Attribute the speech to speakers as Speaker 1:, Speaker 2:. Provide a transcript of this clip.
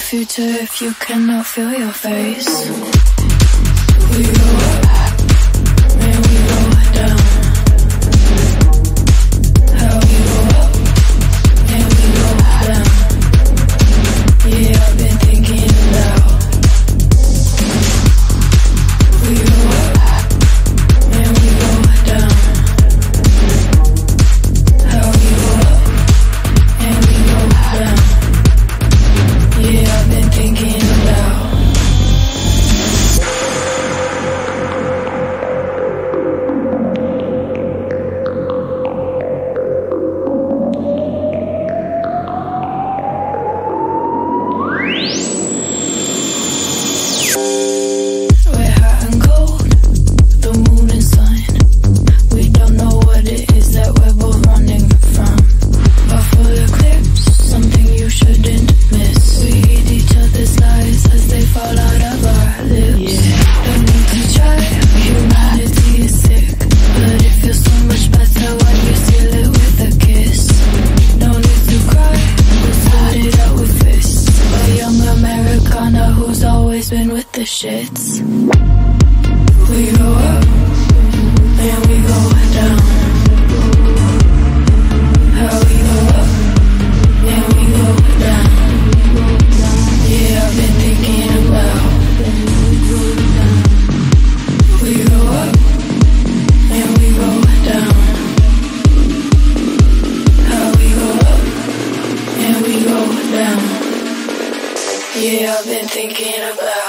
Speaker 1: future if you cannot feel your face? We go up, then we go down. How we go up, then we go down. Yeah, I've been thinking about. We go up, then we go down. How we go up, then we go down. Yeah, I've been thinking about. We're hot and cold, the moon and sun. We don't know what it is that we're both running from. A full eclipse, something you shouldn't miss. We eat each other's lies as they fall out of our lips. Don't need to try, humanity is sick, but it feels so much better when you seal it with a kiss. No need to cry, we'll sort it out with fists. A young Americana who's always been with the shits. We go up, then we go down. How we go up, then we go down. Yeah, I've been thinking about. We go up, then we go down. How we go up, then we go down. Yeah, I've been thinking about.